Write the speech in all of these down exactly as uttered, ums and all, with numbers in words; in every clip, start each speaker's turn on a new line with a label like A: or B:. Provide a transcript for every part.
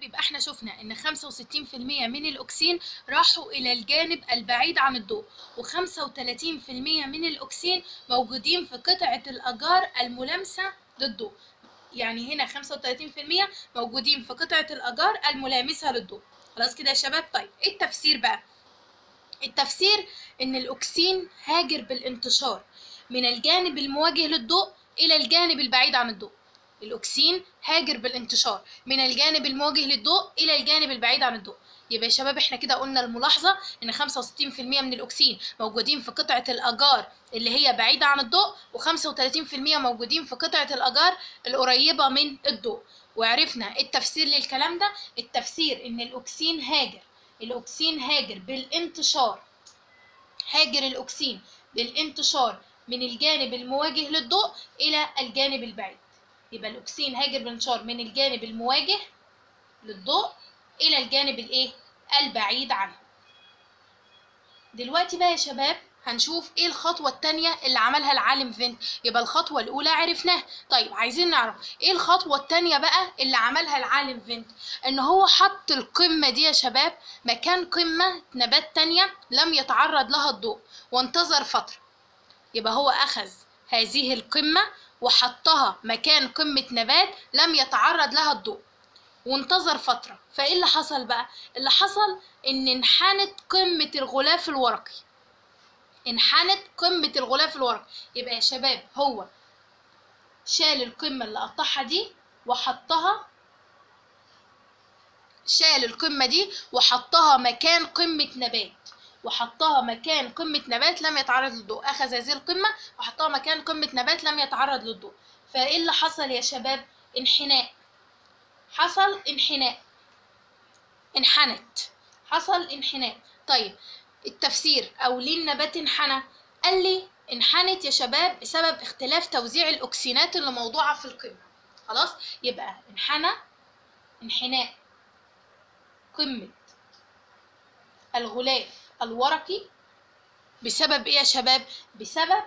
A: يبقى احنا شفنا ان خمسة وستين في المية من الاكسين راحوا الى الجانب البعيد عن الضوء، وخمسة وتلاتين في المية من الاكسين موجودين في قطعة الاجار الملامسة للضوء. يعني هنا خمسة وتلاتين في المية موجودين في قطعة الاجار الملامسة للضوء. خلاص كده يا شباب؟ طيب ايه التفسير بقى؟ التفسير ان الاكسين هاجر بالانتشار من الجانب المواجه للضوء الى الجانب البعيد عن الضوء. الاكسين هاجر بالانتشار من الجانب المواجه للضوء الى الجانب البعيد عن الضوء. يبقى يا شباب احنا كده قلنا الملاحظه ان خمسة وستين في المية من الاكسين موجودين في قطعه الاجار اللي هي بعيده عن الضوء، وخمسة وتلاتين في المية موجودين في قطعه الاجار القريبه من الضوء. وعرفنا التفسير للكلام ده. التفسير ان الاكسين هاجر الاكسين هاجر بالانتشار هاجر الاكسين بالانتشار من الجانب المواجه للضوء الى الجانب البعيد. يبقى الاكسين هاجر بالانتشار من الجانب المواجه للضوء الى الجانب الايه البعيد عنه. دلوقتي بقى يا شباب هنشوف ايه الخطوه الثانيه اللي عملها العالم فينت. يبقى الخطوه الاولى عرفناها. طيب عايزين نعرف ايه الخطوه الثانيه بقى اللي عملها العالم فينت. ان هو حط القمه دي يا شباب مكان قمه نبات ثانيه لم يتعرض لها الضوء وانتظر فتره. يبقى هو اخذ هذه القمه وحطها مكان قمه نبات لم يتعرض لها الضوء وانتظر فتره. فايه اللي حصل بقى؟ اللي حصل ان انحنت قمه الغلاف الورقي انحنت قمة الغلاف الورقي. يبقى يا شباب هو شال القمة اللي قطعها دي وحطها شال القمة دي وحطها مكان قمة نبات وحطها مكان قمة نبات لم يتعرض للضوء. أخذ هذه القمة وحطها مكان قمة نبات لم يتعرض للضوء. فإيه اللي حصل يا شباب؟ انحناء. حصل انحناء انحنت حصل انحناء. طيب التفسير او ليه النبات انحنى؟ قال لي انحنت يا شباب بسبب اختلاف توزيع الاكسينات اللي موضوعه في القمه. خلاص؟ يبقى انحنى انحناء قمه الغلاف الورقي بسبب ايه يا شباب؟ بسبب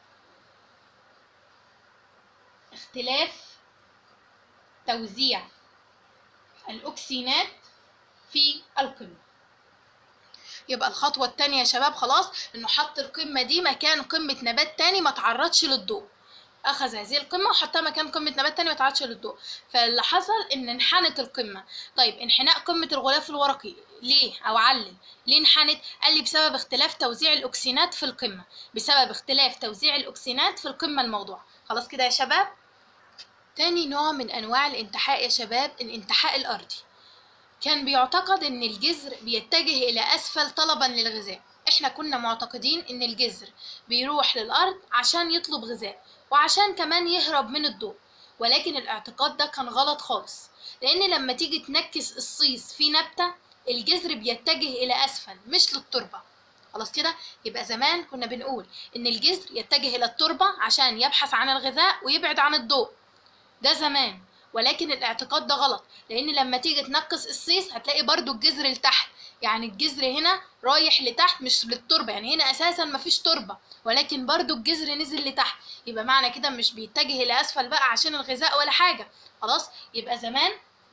A: اختلاف توزيع الاكسينات في القمه. يبقى الخطوة التانية يا شباب خلاص انه حط القمة دي مكان قمة نبات تاني ما تعرضش للضوء. اخذ هذه القمة وحطها مكان قمة نبات تاني ما تعرضش للضوء. فاللي حصل ان انحنت القمة. طيب انحناء قمة الغلاف الورقي ليه؟ او علل ليه انحنت؟ قال لي بسبب اختلاف توزيع الاكسينات في القمة بسبب اختلاف توزيع الاكسينات في القمة الموضوعة. خلاص كده يا شباب؟ تاني نوع من انواع الانتحاء يا شباب الانتحاء الارضي. كان بيعتقد ان الجذر بيتجه الى اسفل طلبا للغذاء. احنا كنا معتقدين ان الجذر بيروح للارض عشان يطلب غذاء وعشان كمان يهرب من الضوء، ولكن الاعتقاد ده كان غلط خالص. لان لما تيجي تنكس الصيص في نبتة الجذر بيتجه الى اسفل مش للتربة. خلاص كده؟ يبقى زمان كنا بنقول ان الجذر يتجه الى التربة عشان يبحث عن الغذاء ويبعد عن الضوء. ده زمان، ولكن الاعتقاد ده غلط. لان لما تيجي تنقص الصيص هتلاقي برضو الجذر لتحت. يعني الجذر هنا رايح لتحت مش للتربة. يعني هنا اساسا مفيش تربة ولكن برضو الجذر نزل لتحت. يبقى معنى كده مش بيتجه الى اسفل بقى عشان الغذاء ولا حاجة. خلاص؟ يبقى زمان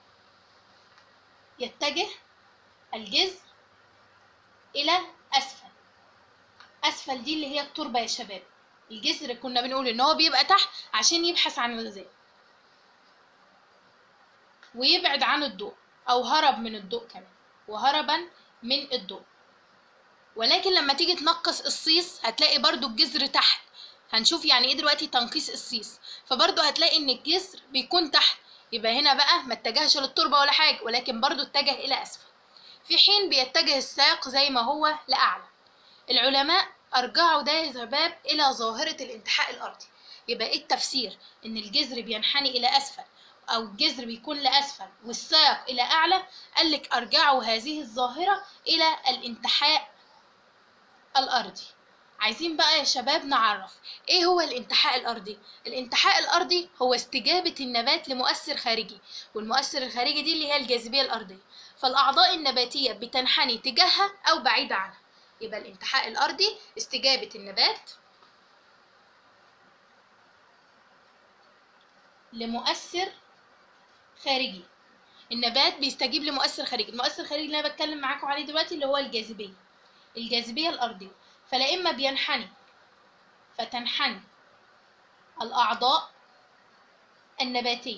A: يتجه الجذر الى اسفل. اسفل دي اللي هي التربة يا شباب. الجذر كنا بنقول ان هو بيبقى تحت عشان يبحث عن الغذاء ويبعد عن الضوء او هرب من الضوء كمان وهربا من الضوء. ولكن لما تيجي تنقص الصيص هتلاقي برضو الجذر تحت. هنشوف يعني ايه دلوقتي تنقيص الصيص. فبرضو هتلاقي ان الجذر بيكون تحت. يبقى هنا بقى ما اتجهش للتربة ولا حاجة ولكن برضو اتجه الى اسفل، في حين بيتجه الساق زي ما هو لاعلى. العلماء ارجعوا ده يا شباب الى ظاهرة الانتحاء الارضي. يبقى ايه التفسير؟ ان الجذر بينحني الى اسفل او الجذر بيكون لاسفل والساق الى اعلى. قالك ارجعوا هذه الظاهرة الى الانتحاء الارضي. عايزين بقى يا شباب نعرف ايه هو الانتحاء الارضي. الانتحاء الارضي هو استجابة النبات لمؤثر خارجي، والمؤثر الخارجي دي اللي هي الجاذبية الارضية. فالاعضاء النباتية بتنحني تجاهها او بعيدة عنها. يبقى الانتحاء الارضي استجابة النبات لمؤثر خارجي. النبات بيستجيب لمؤثر خارجي. المؤثر الخارجي اللي انا بتكلم معاكم عليه دلوقتي اللي هو الجاذبيه الجاذبيه الارضيه. فلا اما بينحني فتنحني الاعضاء النباتيه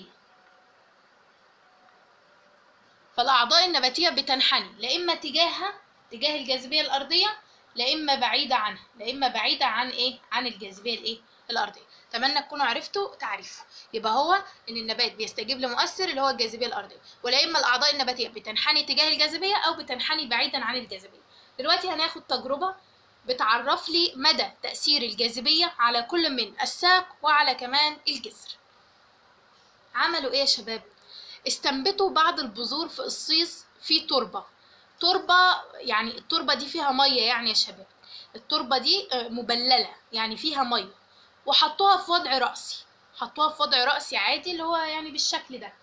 A: فالاعضاء النباتيه بتنحني لا اما تجاهها تجاه الجاذبيه الارضيه لا اما بعيده عنها لا اما بعيده عن ايه عن الجاذبيه الايه الارضيه. اتمنى تكونوا عرفتوا تعريفه. يبقى هو ان النبات بيستجيب لمؤثر اللي هو الجاذبيه الارضيه، ولا اما الاعضاء النباتيه بتنحني تجاه الجاذبيه او بتنحني بعيدا عن الجاذبيه. دلوقتي هناخد تجربه بتعرف لي مدى تاثير الجاذبيه على كل من الساق وعلى كمان الجذر. عملوا ايه يا شباب؟ استنبتوا بعض البذور في قصيص في تربه تربه يعني التربه دي فيها ميه يعني يا شباب، التربه دي مبلله يعني فيها ميه، وحطوها في وضع رأسي حطوها في وضع رأسي عادي اللي هو يعني بالشكل ده.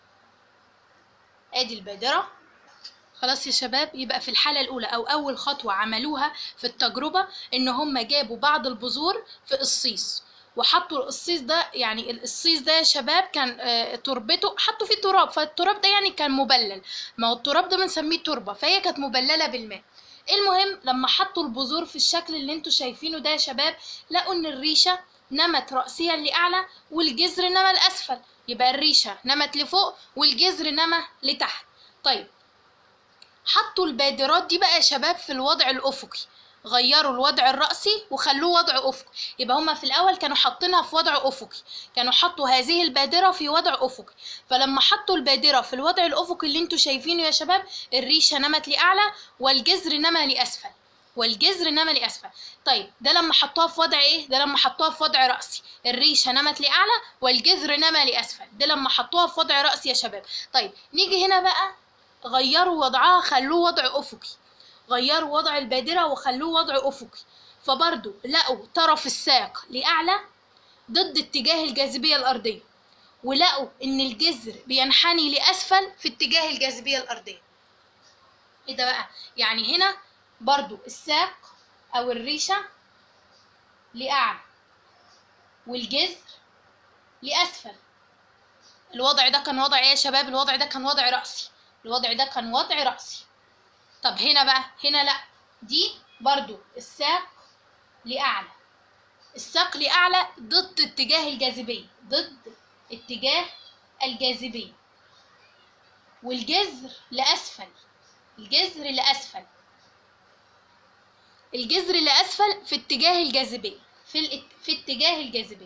A: ادي البادرة. خلاص يا شباب، يبقى في الحالة الأولى أو أول خطوة عملوها في التجربة إن هم جابوا بعض البذور في قصيص وحطوا القصيص ده، يعني القصيص ده يا شباب كان آه تربته حطوا فيه تراب، فالتراب ده يعني كان مبلل، ما هو التراب ده بنسميه تربة، فهي كانت مبللة بالماء. المهم لما حطوا البذور في الشكل اللي انتوا شايفينه ده يا شباب، لقوا ان الريشة نمت رأسيا لأعلى والجذر نما لأسفل، يبقى الريشة نمت لفوق والجذر نما لتحت. طيب حطوا البادرات دي بقى يا شباب في الوضع الأفقي، غيروا الوضع الرأسي وخلوه وضع أفقي. يبقى هما في الأول كانوا حاطينها في وضع أفقي، كانوا حطوا هذه البادرة في وضع أفقي، فلما حطوا البادرة في الوضع الأفقي اللي انتوا شايفينه يا شباب، الريشة نمت لأعلى والجذر نما لأسفل والجذر نما لأسفل. طيب ده لما حطوها في وضع ايه؟ ده لما حطوها في وضع رأسي، الريشة نمت لأعلى والجذر نما لأسفل، ده لما حطوها في وضع رأسي يا شباب. طيب نيجي هنا بقى، غيروا وضعها خلوه وضع أفقي، غيروا وضع البادرة وخلوه وضع أفقي، فبرضو لقوا طرف الساق لأعلى ضد اتجاه الجاذبية الأرضية، ولقوا إن الجذر بينحني لأسفل في اتجاه الجاذبية الأرضية. ايه ده بقى؟ يعني هنا برضو الساق أو الريشة لأعلى والجذر لأسفل. الوضع ده كان وضع ايه يا شباب؟ الوضع ده كان وضع رأسي، الوضع ده كان وضع رأسي. طب هنا بقى، هنا لأ، دي برضو الساق لأعلى، الساق لأعلى ضد اتجاه الجاذبية، ضد اتجاه الجاذبية، والجذر لأسفل، الجذر لأسفل، الجذر لأسفل في اتجاه الجاذبية، في الات... في اتجاه الجاذبية.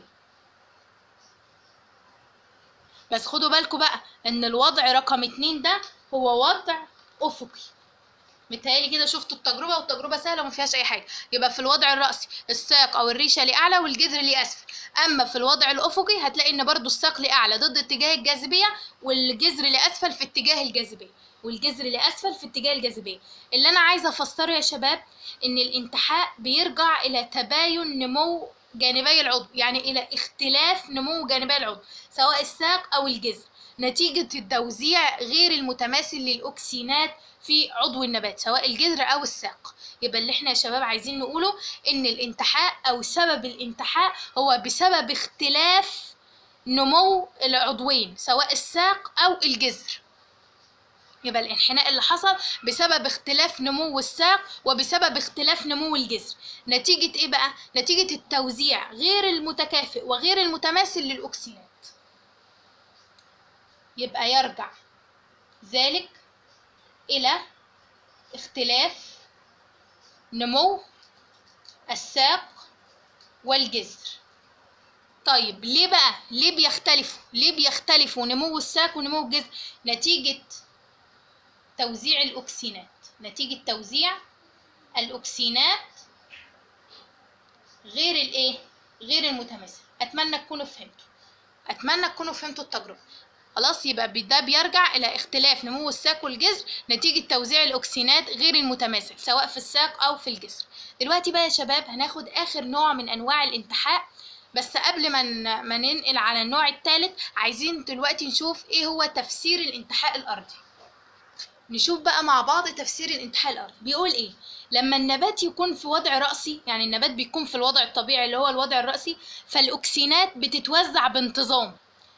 A: بس خدوا بالكم بقى ان الوضع رقم اتنين ده هو وضع أفقي. متهيألي كده شفتوا التجربة، والتجربة سهلة وما فيهاش أي حاجة. يبقى في الوضع الرأسي الساق أو الريشة لأعلى والجذر لأسفل، أما في الوضع الأفقي هتلاقي إن برضو الساق لأعلى ضد اتجاه الجاذبية والجذر لأسفل في اتجاه الجاذبية، والجذر لأسفل في اتجاه الجاذبية. اللي أنا عايزة أفسره يا شباب إن الانتحاء بيرجع إلى تباين نمو جانبي العضو، يعني إلى اختلاف نمو جانبي العضو سواء الساق أو الجذر نتيجة التوزيع غير المتماثل للأكسينات في عضو النبات سواء الجذر أو الساق. يبقى اللي احنا يا شباب عايزين نقوله إن الانتحاء أو سبب الانتحاء هو بسبب اختلاف نمو العضوين سواء الساق أو الجذر. يبقى الانحناء اللي حصل بسبب اختلاف نمو الساق وبسبب اختلاف نمو الجذر، نتيجة ايه بقى؟ نتيجة التوزيع غير المتكافئ وغير المتماثل للأكسينات. يبقى يرجع ذلك إلى اختلاف نمو الساق والجذر. طيب ليه بقى؟ ليه بيختلفوا؟ ليه بيختلفوا نمو الساق ونمو الجذر؟ نتيجة توزيع الأكسينات، نتيجة توزيع الأكسينات غير الإيه؟ غير المتماثل. أتمنى تكونوا فهمتوا، أتمنى تكونوا فهمتوا التجربة. خلاص، يبقى ده بيرجع إلى اختلاف نمو الساق والجذر نتيجة توزيع الأكسينات غير المتماثل سواء في الساق أو في الجذر. دلوقتي بقى يا شباب هناخد آخر نوع من أنواع الانتحاء، بس قبل ما ما ننقل على النوع الثالث عايزين دلوقتي نشوف إيه هو تفسير الانتحاء الأرضي. نشوف بقى مع بعض تفسير الانتحاء الأرضي. بيقول إيه؟ لما النبات يكون في وضع رأسي، يعني النبات بيكون في الوضع الطبيعي اللي هو الوضع الرأسي، فالأكسينات بتتوزع بانتظام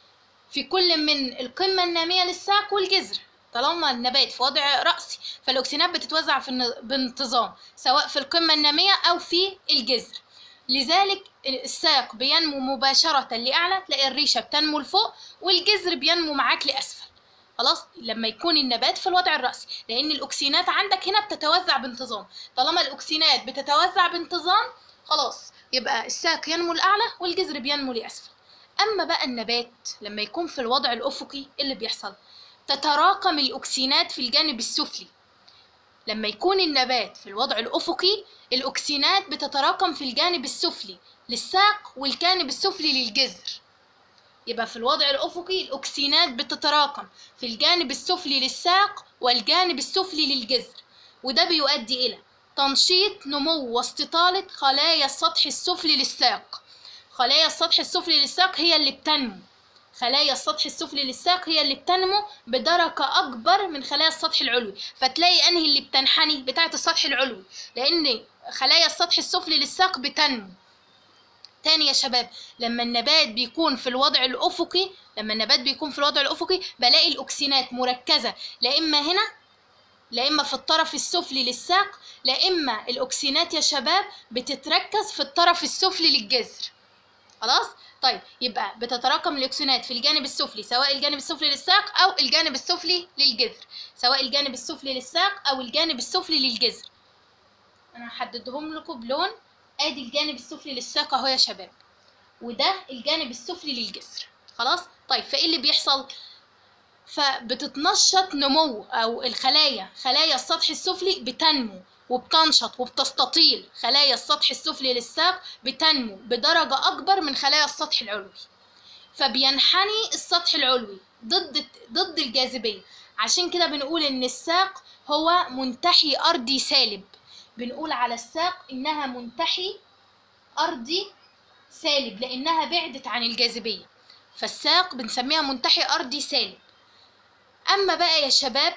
A: في كل من القمة النامية للساق والجذر. طالما النبات في وضع رأسي فالأكسينات بتتوزع في بانتظام سواء في القمة النامية أو في الجذر. لذلك الساق بينمو مباشرة لأعلى، تلاقي الريشة بتنمو لفوق والجذر بينمو معاك لأسفل. خلاص لما يكون النبات في الوضع الرأسي، لأن الأكسينات عندك هنا بتتوزع بانتظام. طالما الأكسينات بتتوزع بانتظام خلاص يبقى الساق ينمو لأعلى والجذر بينمو لأسفل. أما بقى النبات لما يكون في الوضع الأفقي اللي بيحصل تتراكم الأكسينات في الجانب السفلي. لما يكون النبات في الوضع الأفقي الأكسينات بتتراكم في الجانب السفلي للساق والجانب السفلي للجذر. يبقى في الوضع الأفقي الأكسينات بتتراكم في الجانب السفلي للساق والجانب السفلي للجذر، وده بيؤدي إلى تنشيط نمو واستطالة خلايا السطح السفلي للساق. خلايا السطح السفلي للساق هي اللي بتنمو خلايا السطح السفلي للساق هي اللي بتنمو بدرجة أكبر من خلايا السطح العلوي، فتلاقي أنهي اللي بتنحني بتاعة السطح العلوي، لأن خلايا السطح السفلي للساق بتنمو. تاني يا شباب، لما النبات بيكون في الوضع الأفقي لما النبات بيكون في الوضع الأفقي بلاقي الأكسينات مركزة لا إما هنا لا إما في الطرف السفلي للساق، لا إما الأكسينات يا شباب بتتركز في الطرف السفلي للجذر. خلاص؟ طيب يبقى بتتراكم الأكسينات في الجانب السفلي سواء الجانب السفلي للساق أو الجانب السفلي للجذر، سواء الجانب السفلي للساق أو الجانب السفلي للجذر. أنا هحددهم لكم بلون. ادي الجانب السفلي للساق اهو يا شباب، وده الجانب السفلي للجذر. خلاص طيب فايه اللي بيحصل؟ فبتتنشط نمو او الخلايا خلايا السطح السفلي بتنمو وبتنشط وبتستطيل. خلايا السطح السفلي للساق بتنمو بدرجة اكبر من خلايا السطح العلوي، فبينحني السطح العلوي ضد ضد الجاذبية. عشان كده بنقول ان الساق هو منتحي ارضي سالب. بنقول على الساق إنها منتحي أرضي سالب لأنها بعدت عن الجاذبية، فالساق بنسميها منتحي أرضي سالب. أما بقى يا شباب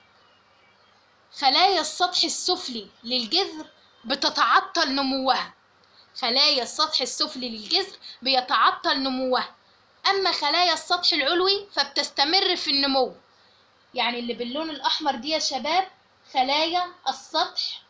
A: خلايا السطح السفلي للجذر بتتعطل نموها. خلايا السطح السفلي للجذر بيتعطل نموها، أما خلايا السطح العلوي فبتستمر في النمو. يعني اللي باللون الأحمر دي يا شباب خلايا السطح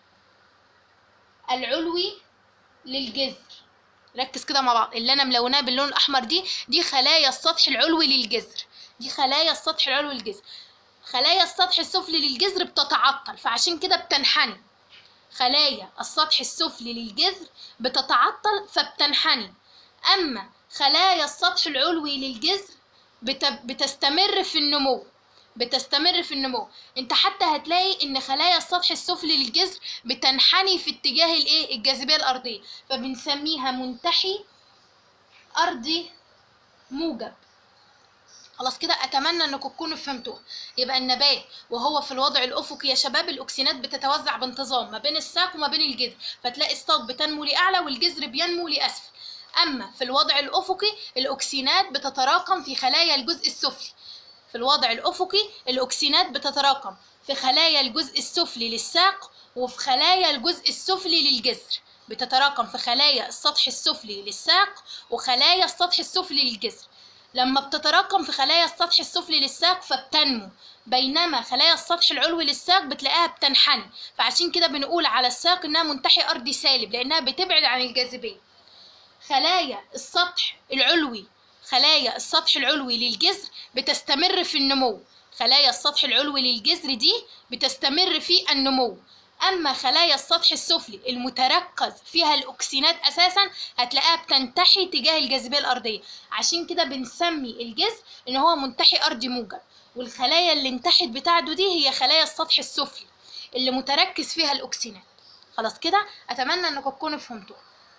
A: العلوي للجذر. ركز كده مع بعض، اللي انا ملوناه باللون الاحمر دي دي خلايا السطح العلوي للجذر. دي خلايا السطح العلوي للجذر. خلايا السطح السفلي للجذر بتتعطل فعشان كده بتنحني. خلايا السطح السفلي للجذر بتتعطل فبتنحني، اما خلايا السطح العلوي للجذر بتستمر في النمو بتستمر في النمو. انت حتى هتلاقي ان خلايا السطح السفلي للجذر بتنحني في اتجاه الايه الجاذبيه الارضيه، فبنسميها منتحي ارضي موجب. خلاص كده اتمنى انكم تكونوا فهمتوها. يبقى النبات وهو في الوضع الافقي يا شباب الاكسينات بتتوزع بانتظام ما بين الساق وما بين الجذر، فتلاقي الساق بتنمو لاعلى والجذر بينمو لاسفل. اما في الوضع الافقي الاكسينات بتتراكم في خلايا الجزء السفلي. في الوضع الأفقي الأكسينات بتتراكم في خلايا الجزء السفلي للساق وفي خلايا الجزء السفلي للجذر. بتتراكم في خلايا السطح السفلي للساق وخلايا السطح السفلي للجذر. لما بتتراكم في خلايا السطح السفلي للساق فبتنمو، بينما خلايا السطح العلوي للساق بتلاقيها بتنحني، فعشان كده بنقول على الساق إنها منتحي أرضي سالب لأنها بتبعد عن الجاذبية. خلايا السطح العلوي خلايا السطح العلوي للجذر بتستمر في النمو. خلايا السطح العلوي للجذر دي بتستمر في النمو، أما خلايا السطح السفلي المتركز فيها الأكسينات أساسا هتلاقيها بتنتحي تجاه الجاذبية الأرضية. عشان كده بنسمي الجذر إن هو منتحي أرضي موجب، والخلايا اللي انتحت بتاعته دي هي خلايا السطح السفلي اللي متركز فيها الأكسينات. خلاص كده أتمنى إنكم تكونوا فهمتوها.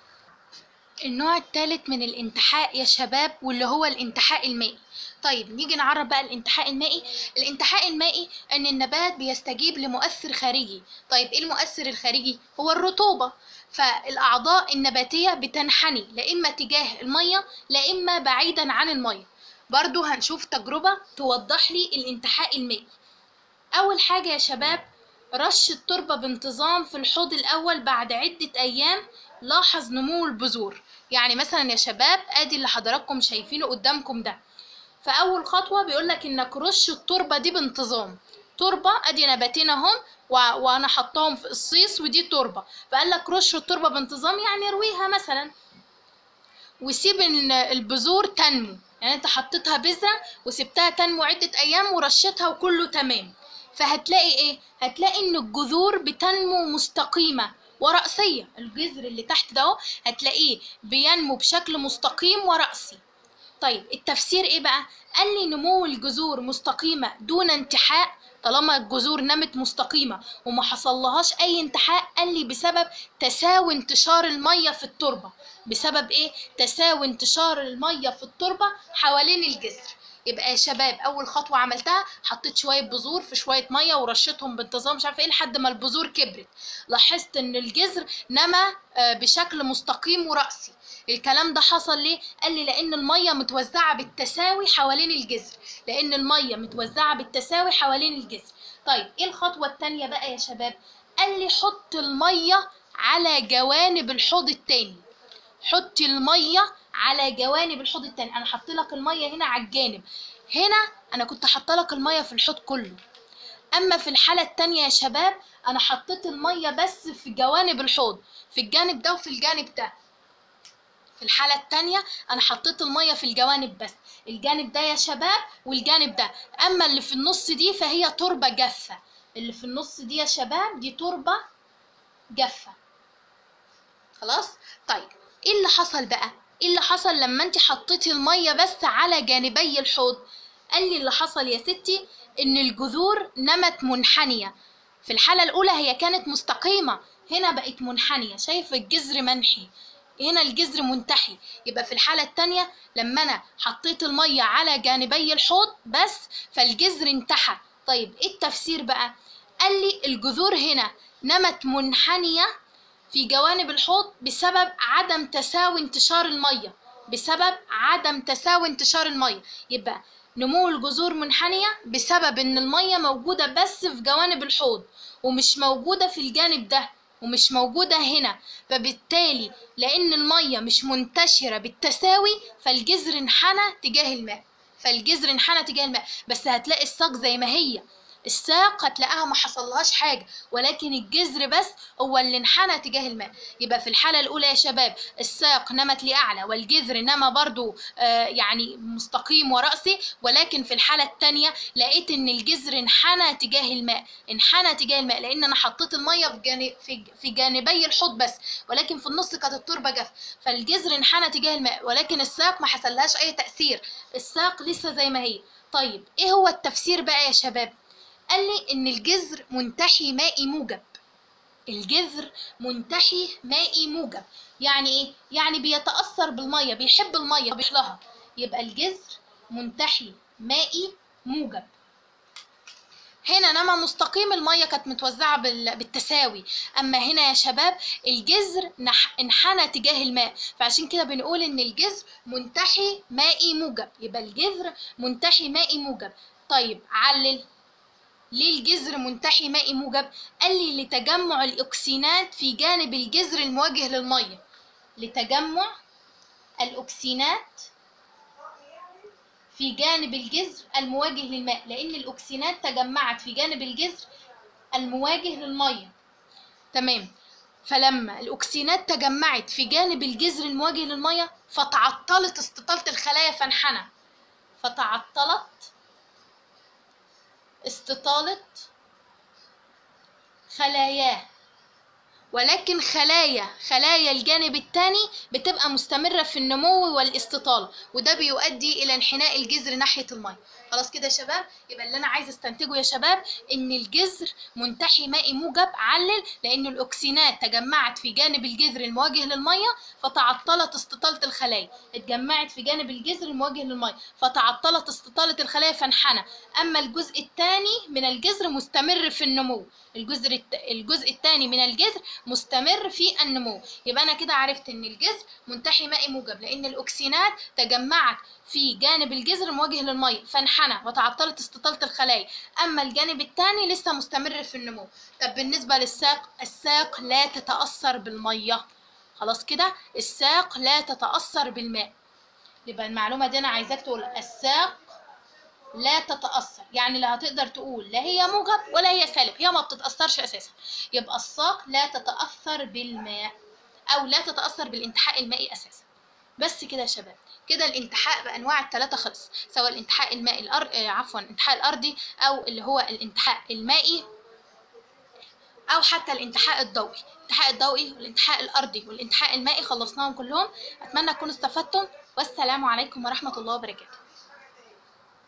A: النوع الثالث من الانتحاء يا شباب واللي هو الانتحاء المائي. طيب نيجي نعرف بقى الانتحاء المائي. الانتحاء المائي ان النبات بيستجيب لمؤثر خارجي. طيب ايه المؤثر الخارجي؟ هو الرطوبة. فالاعضاء النباتية بتنحني لا اما تجاه المية لا اما بعيدا عن المية. برضو هنشوف تجربة توضح لي الانتحاء المائي. اول حاجة يا شباب رش التربة بانتظام في الحوض الاول بعد عدة ايام. لاحظ نمو البذور. يعني مثلا يا شباب ادي اللي حضراتكم شايفينه قدامكم ده، فاول خطوه بيقول لك انك رش التربه دي بانتظام. تربه ادي نباتين اهم و... وانا حطاهم في الصيص ودي تربه، فقال لك رش التربه بانتظام يعني ارويها مثلا، وسيب البذور تنمو. يعني انت حطيتها بذره وسبتها تنمو عده ايام ورشتها وكله تمام، فهتلاقي ايه؟ هتلاقي ان الجذور بتنمو مستقيمه ورأسيه. الجذر اللي تحت ده هتلاقيه بينمو بشكل مستقيم ورأسي. طيب التفسير ايه بقى؟ قال لي نمو الجذور مستقيمه دون انتحاء. طالما الجذور نمت مستقيمه وما حصلهاش اي انتحاء، قال لي بسبب تساوي انتشار الميه في التربه. بسبب ايه؟ تساوي انتشار الميه في التربه حوالين الجذر. يبقى يا شباب اول خطوه عملتها حطيت شويه بذور في شويه ميه ورشتهم بانتظام مش عارفه ايه لحد ما البذور كبرت. لاحظت ان الجذر نما بشكل مستقيم ورأسي. الكلام ده حصل ليه؟ قال لي لان الميه متوزعه بالتساوي حوالين الجذر. لان الميه متوزعه بالتساوي حوالين الجذر. طيب ايه الخطوه الثانيه بقى يا شباب؟ قال لي حط الميه على جوانب الحوض الثاني. حط الميه على جوانب الحوض الثاني. انا حط لك الميه هنا على الجانب، هنا انا كنت حاطه لك الميه في الحوض كله. اما في الحاله الثانيه يا شباب انا حطيت الميه بس في جوانب الحوض، في الجانب ده وفي الجانب ده. في الحالة التانية أنا حطيت المية في الجوانب بس، الجانب ده يا شباب والجانب ده. أما اللي في النص دي فهي تربة جافة. اللي في النص دي يا شباب دي تربة جافة. خلاص؟ طيب إيه اللي حصل بقى؟ إيه اللي حصل لما أنت حطيتي المية بس على جانبي الحوض؟ قال لي اللي حصل يا ستي إن الجذور نمت منحنية. في الحالة الأولى هي كانت مستقيمة، هنا بقت منحنية. شايف الجذر منحي، هنا الجذر منتحي. يبقى في الحالة التانية لما أنا حطيت المية على جانبي الحوض بس فالجذر انتحى. طيب إيه التفسير بقى؟ قال لي الجذور هنا نمت منحنية في جوانب الحوض بسبب عدم تساوي انتشار المية. بسبب عدم تساوي انتشار المية. يبقى نمو الجذور منحنية بسبب إن المية موجودة بس في جوانب الحوض ومش موجودة في الجانب ده ومش موجودة هنا. فبالتالي لأن المية مش منتشرة بالتساوي فالجذر انحنى تجاه الماء. فالجذر انحنى تجاه الماء. بس هتلاقي الساق زي ما هي، الساق هتلاقيها ما حصلهاش حاجة، ولكن الجذر بس هو اللي انحنى تجاه الماء. يبقى في الحالة الأولى يا شباب الساق نمت لأعلى والجذر نما برضو آه يعني مستقيم ورأسي، ولكن في الحالة الثانية لقيت إن الجذر انحنى تجاه الماء. انحنى تجاه الماء لأن أنا حطيت المية في جانب في, في جانبي الحوض بس، ولكن في النص كانت التربة جاف، فالجذر انحنى تجاه الماء ولكن الساق ما حصلهاش أي تأثير، الساق لسه زي ما هي. طيب إيه هو التفسير بقى يا شباب؟ قال لي إن الجذر منتحي مائي موجب. الجذر منتحي مائي موجب يعني إيه؟ يعني بيتأثر بالمية، بيحب المية بيحلها. يبقى الجذر منتحي مائي موجب. هنا نما مستقيم المية كانت متوزعة بالتساوي، أما هنا يا شباب الجذر انحنى تجاه الماء، فعشان كده بنقول إن الجذر منتحي مائي موجب. يبقى الجذر منتحي مائي موجب. طيب علل ليه الجذر منتحي مائي موجب؟ قال لي لتجمع الأكسينات في جانب الجذر المواجه للمية. لتجمع الأكسينات في جانب الجذر المواجه للماء، لأن الأكسينات تجمعت في جانب الجذر المواجه للمية. تمام. فلما الأكسينات تجمعت في جانب الجذر المواجه للمية فتعطلت استطالة الخلايا فانحنى. فتعطلت استطالة خلاياه، ولكن خلايا خلايا الجانب الثاني بتبقى مستمرة في النمو والاستطالة، وده بيؤدي إلى انحناء الجذر ناحية المية. خلاص كده يا شباب؟ يبقى اللي أنا عايز استنتجه يا شباب إن الجذر منتحي مائي موجب. علل لأن الأكسينات تجمعت في جانب الجذر المواجه للمية فتعطلت استطالة الخلايا. اتجمعت في جانب الجذر المواجه للمية فتعطلت استطالة الخلايا فانحنى. أما الجزء الثاني من الجذر مستمر في النمو. الجزء الجزء الثاني من الجذر مستمر في النمو. يبقى أنا كده عرفت إن الجذر منتحي مائي موجب لأن الأكسينات تجمعت في جانب الجذر المواجه للمية فانحنى وتعطلت استطالة الخلايا، أما الجانب الثاني لسه مستمر في النمو. طب بالنسبة للساق، الساق لا تتأثر بالمية. خلاص كده الساق لا تتأثر بالماء. يبقى المعلومة دي أنا عايزاك تقول الساق لا تتأثر، يعني لا هتقدر تقول لا هي موجب ولا هي سالب، هي ما بتتأثرش أساسا. يبقى الساق لا تتأثر بالماء أو لا تتأثر بالانتحاء المائي أساسا. بس كده يا شباب، كده الانتحاء بأنواع الثلاثة خلص، سواء الانتحاء المائي الأر... آه عفوا الانتحاء الأرضي، أو اللي هو الانتحاء المائي، أو حتى الانتحاء الضوئي. الانتحاء الضوئي والانتحاء الأرضي والانتحاء المائي خلصناهم كلهم. أتمنى تكونوا استفدتم، والسلام عليكم ورحمة الله وبركاته.